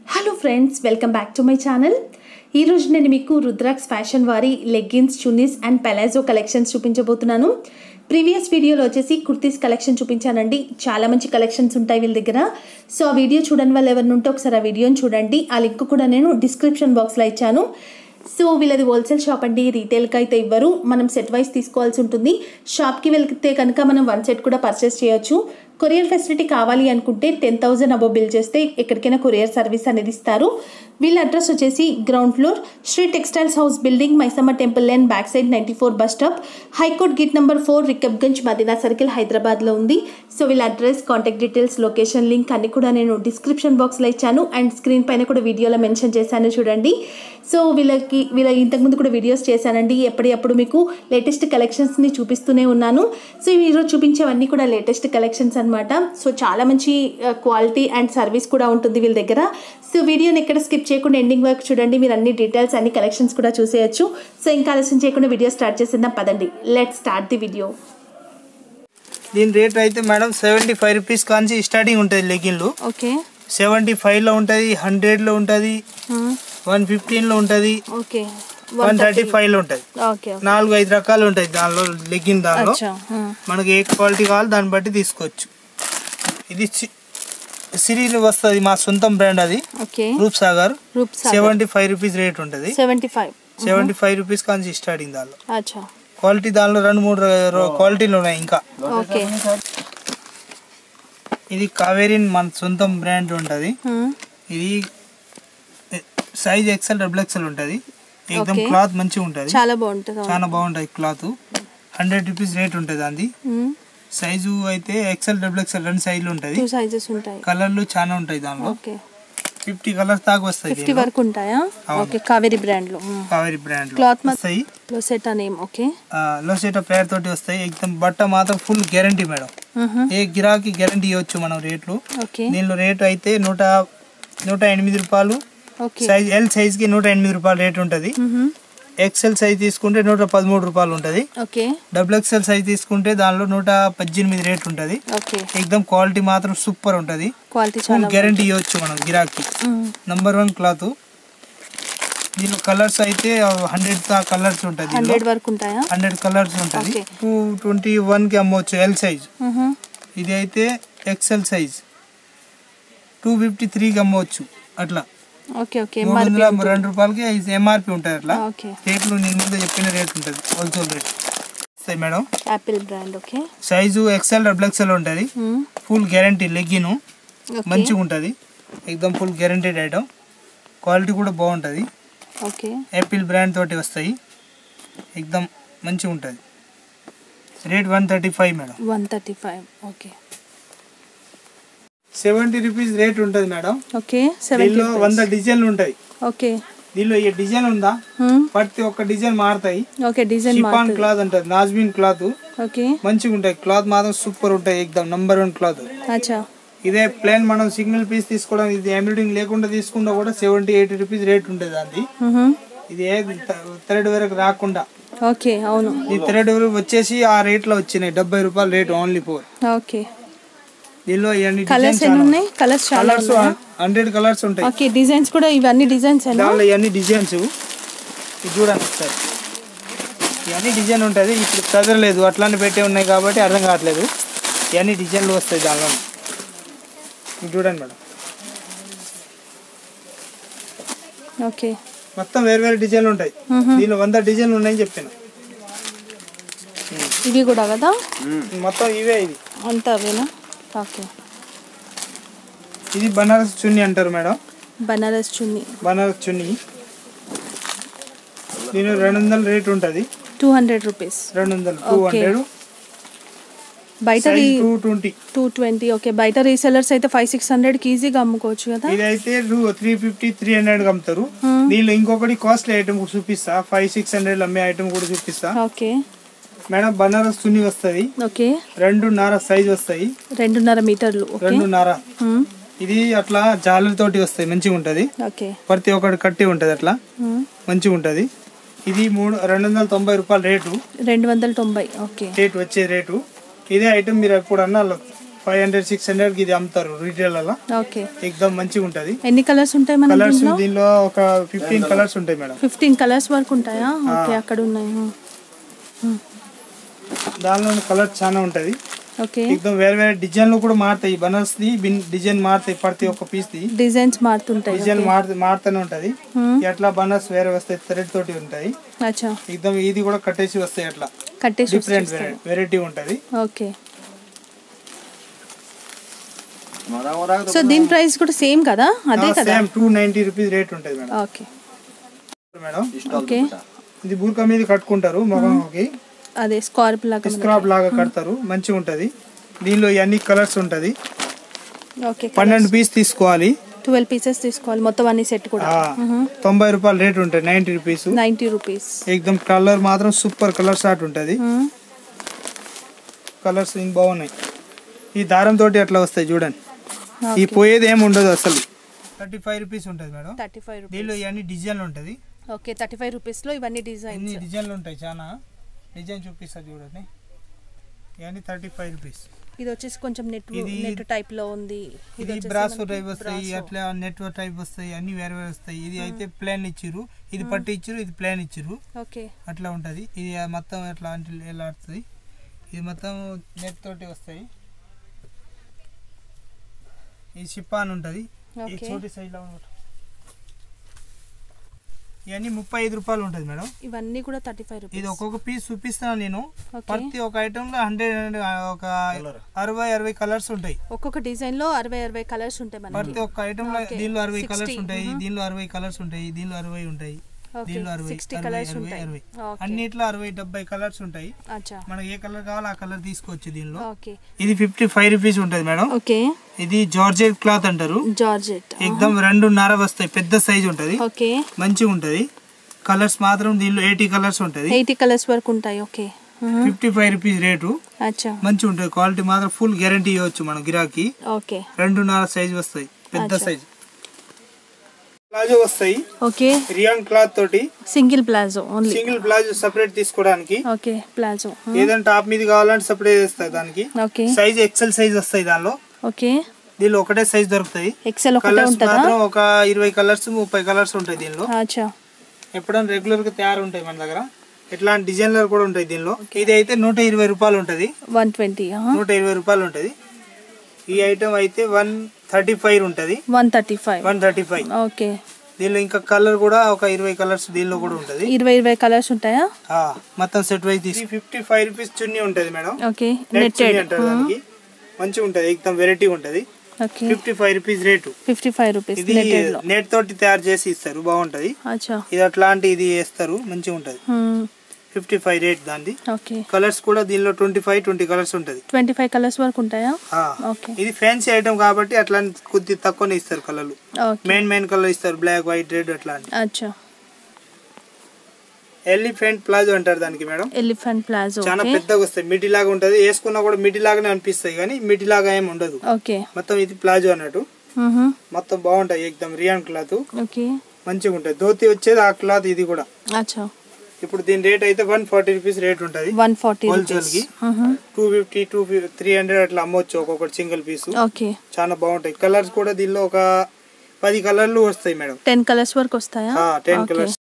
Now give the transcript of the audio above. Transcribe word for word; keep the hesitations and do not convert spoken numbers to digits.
Hello friends, welcome back to my channel. ఈరోజు నేను మీకు రుద్రాక్స్ ఫ్యాషన్ వారి leggings, chunnis and palazzo collections చూపించబోతున్నాను. ప్రీవియస్ వీడియోలో వచ్చేసి కుర్తీస్ కలెక్షన్ చూపించానండి. చాలా మంచి కలెక్షన్స్ ఉంటాయి వీళ్ళ దగ్గర. సో ఆ వీడియో చూడని వాళ్ళు ఎవరిని ఉంటే ఒకసారి ఆ వీడియోని చూడండి. ఆ లింక్ కూడా నేను డిస్క్రిప్షన్ బాక్స్లో ఇచ్చాను. సో వీళ్ళది హోల్సేల్ షాప్ అండి, రీటైల్కి అయితే ఇవ్వరు. మనం సెట్ వైస్ తీసుకోవాల్సి ఉంటుంది. షాప్కి వెళ్తే కనుక మనం వన్ సెట్ కూడా పర్చేస్ చేయొచ్చు. కొరియర్ ఫెసిలిటీ కావాలి అనుకుంటే టెన్ థౌజండ్ అబో బిల్ చేస్తే ఎక్కడికైనా కొరియర్ సర్వీస్ అనేది ఇస్తారు. వీళ్ళ అడ్రస్ వచ్చేసి ground floor, Shri textiles house building, Maisamma temple line back side ninety four bus stop, high court gate number four, Rikabganj, Madina circle, హైదరాబాద్లో ఉంది. సో వీళ్ళ address, contact details, location link అన్ని కూడా నేను డిస్క్రిప్షన్ బాక్స్లో ఇచ్చాను అండ్ స్క్రీన్ పైన కూడా వీడియోలో మెన్షన్ చేశాను చూడండి. సో వీళ్ళకి వీళ్ళ ఇంతకుముందు కూడా వీడియోస్ చేశానండి. ఎప్పటికప్పుడు మీకు లేటెస్ట్ కలెక్షన్స్ని చూపిస్తూనే ఉన్నాను. సో ఈరోజు చూపించేవన్నీ కూడా లేటెస్ట్ కలెక్షన్స్ అనమాట. సో చాలా మంచి క్వాలిటీ అండ్ సర్వీస్ కూడా ఉంటుంది వీళ్ళ దగ్గర. సో వీడియోని ఎక్కడ స్కిప్ చేయకుండా ఎండింగ్ వరకు చూడండి. మీరు అన్ని డీటెయిల్స్ అన్ని కలెక్షన్స్ కూడా చూసేయచ్చు. సో ఇంకా ఆలస్యం చేయకుండా వీడియో స్టార్ట్ చేసేద్దాం పదండి. Let's start the video. దీని రేట్ అయితే మేడం సెవెంటీ ఫైవ్ రూపీస్ కాంచి స్టార్టింగ్ ఉంటుంది. లెగిన్లు ఓకే సెవెంటీ ఫైవ్ లో ఉంటుంది, హండ్రెడ్ లో ఉంటుంది, వన్ ఫిఫ్టీన్ లో ఉంటుంది, ఓకే వన్ థర్టీ ఫైవ్ లో ఉంటుంది. నాలుగు ఐదు రకాలు ఉంటాయి దానిలో. లెగిన్ దానిలో మనకి ఏ క్వాలిటీ కావాలో దాన్ని బట్టి తీసుకోవచ్చు. ఇది సిరీలు వస్తుంది, మా సొంతం బ్రాండ్. అది Roop Sagar. Seventy five rupees rate ఉంటుంది. Seventy five seventy five rupees కాంచి స్టార్టింగ్ దానిలో. క్వాలిటీ దానిలో రెండు మూడు క్వాలిటీలు ఉన్నాయి. ఇంకా ఇది కావేరీ మన సొంతం బ్రాండ్ ఉంటుంది. ఇది సైజ్ ఎక్సెల్ డబుల్ ఎక్సెల్ ఉంటుంది. ఏకదం క్లాత్ మంచిగా ఉంటుంది, చాలా బాగుంటుంది, చాలా బాగుంటుంది క్లాత్. హండ్రెడ్ రూపీస్ రేట్ ఉంటుంది. అది సైజు అయితే ఎక్సెల్ డబుల్ ఎక్సెల్ రెండు సైజులు ఉంటుంది. కలర్లు చాలా ఉంటాయి దానిలో. ఫిఫ్టీ కలర్స్ దాకా వస్తాయి. ఫిఫ్టీ వరకు ఉంటాయా? ఓకే. కావేరీ బ్రాండ్ లో కావేరీ బ్రాండ్ క్లాత్ వస్తాయి. లోసెటా నేమ్. ఓకే. లోసెటా పేరు తోటి వస్తాయి. ఏకదం బట్ట మాత్రం ఫుల్ గ్యారంటీ మేడం. ఏ గిరాకీ గ్యారంటీ ఇవ్వచ్చు మనం రేట్లు. దీనిలో రేట్ అయితే నూట నూట ఎనిమిది రూపాయలు. సైజ్ ఎల్ సైజ్ కి నూట ఎనిమిది రూపాయలు రేట్ ఉంటుంది. ఎక్సెల్ సైజ్ తీసుకుంటే నూట పదమూడు రూపాయలు ఉంటుంది. డబుల్ ఎక్సెల్ సైజ్ తీసుకుంటే దానిలో నూట పద్దెనిమిది రేట్ ఉంటుంది. ఎక్దమ్ క్వాలిటీ మాత్రం సూపర్ ఉంటుంది. ఫుల్ గ్యారంటీ ఇవ్వచ్చు మనం గిరాకీ. Number one cloth. దీనిలో కలర్స్ అయితే హండ్రెడ్ కలర్స్ ఉంటుంది. హండ్రెడ్ కలర్స్ ఉంటుంది. టూ ట్వంటీ వన్ కి అమ్మవచ్చు ఎల్ సైజ్. ఇది అయితే XL size two fifty three కి అమ్మవచ్చు. అట్లా మూడు వందల రెండు రూపాయలకి ఎంఆర్పి ఉంటుంది. అట్లా రేట్లు నేను ముందు చెప్పిన రేట్ ఉంటుంది, wholesale rate madam. Apple brand. Okay. Size XL double XL ఉంటుంది. Full guarantee. లెగ్గిన్ మంచిగా ఉంటుంది. ఎక్దమ్ ఫుల్ గ్యారంటీడ్ ఐటమ్. క్వాలిటీ కూడా బాగుంటుంది. ఓకే. యాపిల్ బ్రాండ్ తోటి వస్తాయి. ఎక్దమ్ మంచిగా ఉంటుంది. Rate one thirty five madam. One thirty five okay. Seventy rupees rate ఉంటుంది మేడం. ఓకే. దీనిలో వంద డిజైన్లు ఉంటాయి. ఓకే. దీనిలో ఈ డిజైన్ ఉందా, ప్రతి ఒక్క డిజైన్ మారుతాయి. ఓకే. డిజైన్ షిఫాన్ క్లాత్ ఉంటుంది, నాజ్మిన్ క్లాత్. ఓకే. మంచిగా ఉంటాయి. క్లాత్ మాత్రం సూపర్ ఉంటాయి. ఎక్దమ్ నంబర్ వన్ క్లాత్. అచ్చా. ఇదే ప్లేన్ మనం సింగిల్ పీస్ తీసుకోవడం, ఇది ఎంబ్రాయిడింగ్ లేకుండా తీసుకున్నా కూడా సెవెంటీ ఎయిటీ రూపీస్ రేట్ ఉంటుంది. అది ఇది ఏ థర్డ్ వరకు రాకుండా. ఓకే. అవును. ఈ థర్డ్ వరకు వచ్చేసి ఆ రేట్ లో వచ్చినాయి. డెబ్బై రూపాయలు రేట్ ఓన్లీ ఫోర్. ఓకే. దీనిలో కలర్స్ ఎన్ని ఉన్నాయి? కలర్స్ చాలా ఉన్నాయి. హండ్రెడ్ కలర్స్ ఉంటాయి. ఓకే. డిజైన్స్ కూడా ఇవన్నీ డిజైన్స్ దానిలో ఇవన్నీ డిజైన్స్. ఇది చూడండి ఒకసారి. ఇవన్నీ డిజైన్ ఉంటుంది. ఇప్పుడు చదవలేదు, అట్లానే పెట్టే ఉన్నాయి కాబట్టి అర్థం కావట్లేదు. ఇవన్నీ డిజైన్లు వస్తాయి దానిలో. ఇది చూడండి మేడం. ఓకే. మొత్తం వేరు వేరు డిజైన్లు ఉంటాయి. దీనిలో వంద డిజైన్లు ఉన్నాయని చెప్పాను. ఇవి కూడా కదా మొత్తం ఇవే. ఇది అంతా అవేనా? ఓకే. ఇది బనారస్ చున్నీ అంటారు మేడం. బనారస్ చున్నీ. బనారస్ చున్నీ దీని రెండు వందల రేట్ ఉంటుంది. Two hundred rupees. రెండు వందలు టూ హండ్రెడ్ బయట two twenty two twenty okay. బయట రీసెలర్స్ అయితే ఫైవ్ సిక్స్ హండ్రెడ్ కి ఈజీగా అమ్ముకోవచ్చు కదా. ఇది అయితే త్రీ ఫిఫ్టీ త్రీ హండ్రెడ్ అమ్ముతారు. దీనిలో ఇంకొకటి కాస్ట్లీ ఐటమ్ కూడా చూపిస్తా. ఫైవ్ సిక్స్ హండ్రెడ్ అమ్మే ఐటమ్ కూడా చూపిస్తా. Okay madam. బనారస్ చున్నీ వస్తుంది. ఓకే. రెండున్నర సైజ్ వస్తాయి. రెండున్నర మీటర్లు. రెండున్నర. ఇది అట్లా జాలర్ తోటి వస్తాయి. మంచిగా ఉంటది. ప్రతి ఒక్కటి కట్టి ఉంటది. అట్లా మంచిగా ఉంటది. ఇది మూడు రెండు వందల తొంభై రూపాయలు రేటు. రెండు వందల తొంభై ఓకే రేట్ వచ్చే రేటు. ఇదే ఐటమ్ మీరు ఎప్పుడన్నా ఫైవ్ హండ్రెడ్ సిక్స్ హండ్రెడ్ కి ఇది అమ్ముతారు రీటైల్ అలా. ఓకే, ఎక్దమ్ మంచిగా ఉంటది. ఎన్ని కలర్స్ ఉంటాయి మన కలర్స్ దీంట్లో? దీనిలో ఒక ఫిఫ్టీన్ కలర్స్ ఉంటాయి మేడం. ఫిఫ్టీన్ కలర్స్ వరకు ఉంటాయా? ఓకే, అక్కడ ఉన్నాయి. దానిలో కలర్ చాలా ఉంటది. ఓకే, ఎక్దమ్ వేరే వేరే డిజైన్లు కూడా మారుతాయి. బనారస్ ది డిజైన్ మారుతాయి, ప్రతి ఒక్క పీస్ ది డిజైన్స్ మారుతుంటాయి. డిజైన్ మారుతూనే ఉంటది. ఎట్లా బనారస్ వేరే వస్తాయి, థ్రెడ్ తోటి ఉంటాయి. అచ్చా, ఎక్దమ్ ఇది కూడా కట్టేసి వస్తాయి. అట్లా కట్టేసి డిఫరెంట్ వెరైటీ ఉంటది. ఓకే, సో దీని ప్రైస్ కూడా సేమ్ కదా? అదే కదా, same two ninety rupees rate ఉంటది మేడం. ఓకే మేడం, ఓకే, ఇది బూర్కా మీద కట్టుకుంటారు మగంకి. అదే స్కార్ప్ లాగా స్క్రాప్ లాగా కడతారు, మంచిగా ఉంటది. దీనిలో అన్ని కలర్స్ ఉంటది. ఓకే, పన్నెండు పీస్ తీసుకోవాలి. ట్వెల్వ్ పీసెస్ తీసుకోవాలి మొత్తం అన్ని సెట్ కూడా. తొంభై రూపాయలు రేట్ ఉంటాయి. నైన్టీ రూపీస్ నైన్టీ రూపీస్ ఎక్దమ్ కలర్ మాత్రం సూపర్ కలర్ షార్ట్ ఉంటది. కలర్స్ ఇంకా బాగున్నాయి. ఈ దారం తోటి అట్లా వస్తాయి చూడండి. ఈ పోయేది ఏమి ఉండదు అసలు. థర్టీ ఫైవ్ రూపీస్ ఉంటుంది మేడం. థర్టీ ఫైవ్ రూపీస్ దీనిలో ఇవన్నీ డిజైన్లు ఉంటది. ఓకే, థర్టీ ఫైవ్ రూపీస్ లో ఇవన్నీ డిజైన్ ఇన్ని డిజైన్లు ఉంటాయి. చాలా డిజైన్ చూపిస్తా చూడండి. ఇవన్నీ థర్టీ ఫైవ్ రూపీస్. ఇది వచ్చేసి కొంచెం నెట్ నెట్ టైప్ లో ఉంది. ఇది బ్రాసో టైప్ వస్తాయి, అట్లా నెట్ టైప్ వస్తాయి, అన్ని వేరే వేరే వస్తాయి. ఇది అయితే ప్లేన్ ఇచ్చిర్రు, ఇది పట్టు ఇచ్చిర్రు, ఇది ప్లేన్ ఇచ్చిర్రు. ఓకే, అట్లా ఉంటది. ఇది మొత్తం ఎట్లా అంటే ఎలా వస్తుంది. ఇది మొత్తం నెట్ తోటి వస్తాయి. ఇది షిప్పాన్ ఉంటది. ఈ చోటి సైజ్ లో ఇవన్నీ ముప్పై ఐదు రూపాయలు ఉంటది మేడం. ఇవన్నీ కూడా థర్టీ ఫైవ్ రూపీస్. ఇది ఒక్కొక్క పీస్ చూపిస్తాను నేను. ప్రతి ఒక ఐటమ్ లో హండ్రెడ్ ఒక అరవై అరవై కలర్స్ ఉంటాయి. ఒక్కొక్క డిజైన్ లో అరవై అరవై కలర్స్ ఉంటాయి. ప్రతి ఒక్క ఐటమ్ లో దీనిలో అరవై కలర్స్ ఉంటాయి, దీనిలో అరవై కలర్స్ ఉంటాయి, దీనిలో అరవై ఉంటాయి, దీనిలో అరవై అరవై అరవై అన్నిట్లో అరవై డెబ్బై కలర్స్ ఉంటాయి. మనకి ఏ కలర్ కావాలో ఆ కలర్ తీసుకోవచ్చు. దీనిలో ఇది ఫిఫ్టీ ఫైవ్ రూపీస్ ఉంటది మేడం. ఓకే, ఇది జార్జెట్ క్లాత్ అంటారు. జార్జెట్ ఎక్దమ్ రెండున్నర వస్తాయి, పెద్ద సైజ్ ఉంటది. ఓకే, మంచిగా ఉంటది. కలర్స్ మాత్రం దీనిలో ఎయిటీ కలర్స్ ఉంటది. ఎయిటీ కలర్స్ వరకు ఉంటాయి. Okay, fifty five rupees rate. మంచిగా ఉంటుంది. క్వాలిటీ మాత్రం ఫుల్ గ్యారంటీ ఇవ్వచ్చు మన గిరాకీ. ఓకే, రెండున్నర సైజ్ వస్తాయి, పెద్ద సైజ్. ప్లాజో వస్తాయి. ఓకే, రియాన్ క్లాత్ తోటి single palazzo only. Single palazzo separate తీసుకోవడానికి. ఓకే, ప్లాజో ఏదంటే టాప్ మీద కావాలంటే సెపరేట్ చేస్తాయి దానికి. ఓకే, సైజ్ ఎక్సెల్ సైజ్ వస్తాయి దానిలో. ఓకే, దీనిలో ఒకటే సైజ్ దొరుకుతాయి. ఎక్సెల్ ఒకటే ఉంటదా? మాత్రం ఒక ఇరవై కలర్స్ ముప్పై కలర్స్ ఉంటాయి దీనిలో. అచ్చా, ఎప్పుడైనా రెగ్యులర్ గా తయారు ఉంటాయి మన దగ్గర. ఇట్లాంటి డిజైన్లు కూడా ఉంటాయి దీనిలో. ఇది అయితే నూట ఇరవై రూపాయలు ఉంటది. వన్ ట్వంటీ నూట ఇరవై రూపాయలు ఉంటది. ఈ ఐటమ్ అయితే వన్ థర్టీ ఫైవ్ ఉంటది. One thirty five one thirty five okay, దీనిలో ఇంకా కలర్ కూడా ఒక ఇరవై కలర్స్ దీనిలో కూడా ఉంటది. ఇరవై ఇరవై కలర్స్ ఉంటాయా? మొత్తం సెట్ వైజ్ తీసి ఫిఫ్టీ ఫైవ్ రూపీస్ చున్నీ ఉంటది మేడం. ఓకే, నెట్టెడ్ అంటారు దానికి. మంచిగా ఉంటది, ఎక్దమ్ వెరైటీ ఉంటది. Fifty five rupees rate. Fifty five rupees ఇది నెట్ తోటి తయారు చేసి ఇస్తారు, బాగుంటది. ఇది అట్లాంటి ఇది వేస్తారు, మంచిగా ఉంటది. ఫిఫ్టీ ఫైవ్ రేట్ దాన్ని. కలర్స్ కూడా దీనిలో ట్వంటీ ఫైవ్ ట్వంటీ కలర్స్ ఉంటది. ట్వంటీ ఫైవ్ కలర్స్ వరకు ఉంటాయా? ఇది ఫ్యాన్సీ ఐటమ్ కాబట్టి అట్లా కొద్ది తక్కువనే ఇస్తారు కలర్లు. మెయిన్ మెయిన్ కలర్ ఇస్తారు, బ్లాక్ వైట్ రెడ్ అట్లా. ఎలిఫెంట్ ప్లాజో అంటారు దానికి మేడం. ఎలిఫెంట్ ప్లాజో చాలా పెద్దగా వస్తాయి, మిడి లాగా ఉంటది. వేసుకున్నా కూడా మిడి లాగానే అనిపిస్తాయి కానీ మిడి లాగా ఏమి ఉండదు. మొత్తం ఇది ప్లాజో అన్నట్టు. మొత్తం బాగుంటాయి, ఎక్దమ్ రియాన్ క్లాత్ మంచిగా ఉంటది. ధోతి వచ్చేది ఆ క్లాత్. ఇది కూడా ఇప్పుడు దీని రేట్ అయితే వన్ ఫార్టీ రూపీస్ రేట్ ఉంటది. హోల్సేల్ కి two fifty two three hundred అట్లా అమ్మొచ్చు ఒక్కొక్కటి సింగిల్ పీస్. చాలా బాగుంటాయి. కలర్స్ కూడా దీనిలో ఒక పది కలర్లు వస్తాయి మేడం. టెన్ కలర్స్ వరకు వస్తాయా? Ten colours